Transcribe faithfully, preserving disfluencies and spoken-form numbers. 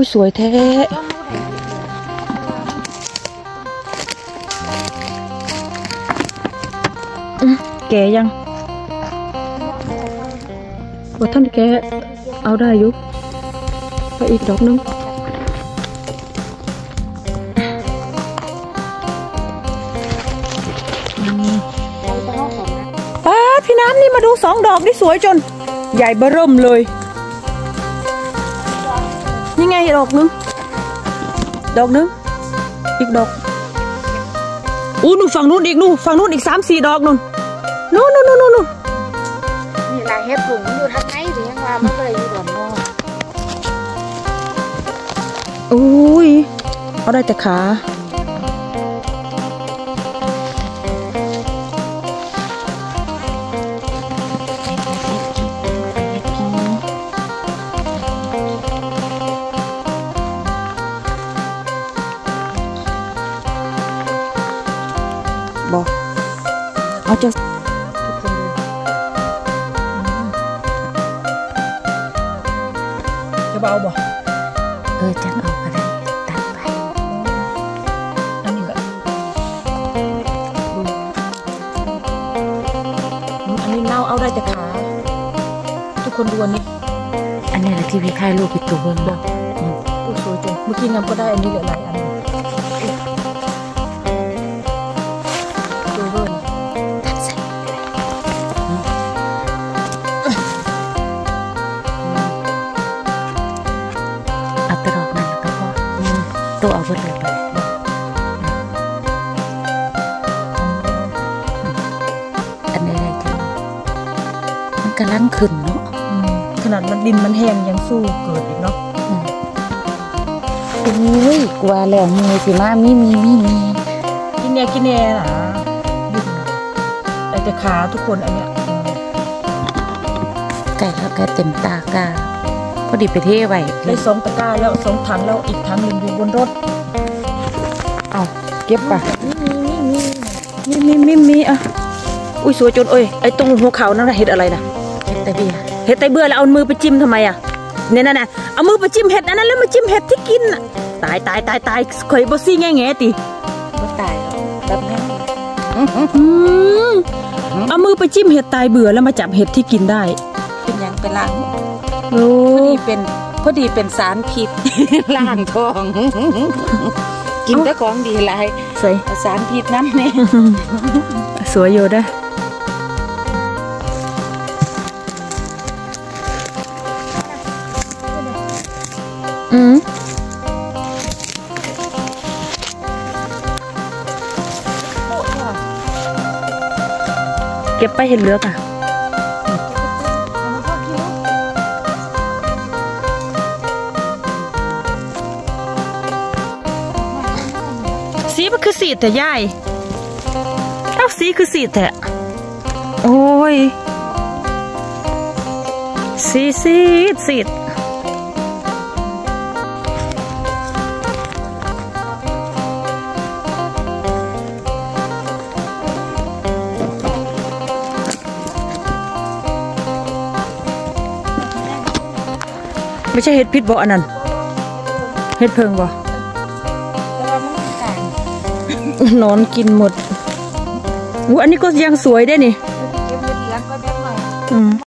อุ้ยสวยแท้แกยังว่าท่านแกเอาได้อยู่ไปอีกดอกนึงป้าพี่น้ำนี่มาดูสองดอกนี่สวยจนใหญ่เบ้อเริ่มเลยนี่ไงดอกนึงดอกนึงอีกดอกอู้หนูฝั่งนู้นอีกนู่ฝั่งนู้นอีกสามสี่ดอกนู่นนู่นนู่นนู่นนู่นนี่ลายเห็ดผุ่งมันอยู่ทางไหนหรือยังว่ามันเลยอยู่ดอนนอกอุ้ยเอาได้แต่ขาบอกเอาจะจะเบาบ่เออจังเอาก็ได้ตัดไปอันนี้ก็อันนี้เน่าเอาได้แต่ขาทุกคนดูอันนี้อันนี้แหละที่พี่ค่ายลูกพี่ตัวเบิ้งบ่โอ้สวยจังเมื่อกี้งามก็ได้อันนี้เหลือหลายอันตัวเอาไปเลยไปอันนี้อะไรจ้ะมันกำลังขึ้นเนาะขนาดมันดินมันแห้งยังสู้เกิดอีกเนาะโอ้ยกว่าแล้วมือสิมามีมีมีมีกินแน่กินแน่นะยุ่งแต่แต่ขาทุกคนอันเนี้ยไก่แล้วไก่เต็มตากาพอดีไปเทไว้ได้สองตะกร้าแล้วสองถังแล้วอีกถังหนึ่งอยู่บนรถเอาเก็บป่ะมีมีมีมีอ่ะอุ้ยสวยจนเอ้ยไอ้ตรงหัวเข่านั่นเห็ดอะไรนะเห็ดไตเบื่อเห็ดไตเบื่อแล้วเอามือไปจิ้มทำไมอ่ะเนี่ยนั่นน่ะเอามือไปจิ้มเห็ดนั่นแล้วมาจิ้มเห็ดที่กินตายตายตายตายข่อยบอซี่แง่แง่ตีก็ตายแบบนี้เอามือไปจิ้มเห็ดตายเบื่อแล้วมาจับเห็ดที่กินได้เป็นยังเป็นล้างโอ้ยเป็นพอดีเป็นสารพิษล้างท้องกินแต่ของดีหลายสวยสารพิษน้ำเนี่ยสวยอยู่ได้อืมเก็บไปเห็นเลือกอ่ะสีมันคือสีแต่ย่ายเอ้าสีคือสีแต่โอ้ยสีสีสีไม่ใช่เห็ดพิษบ่อันนั้นเห็ดเพิงบ่นอนกินหมดอันนี้ก็ยังสวยได้นี่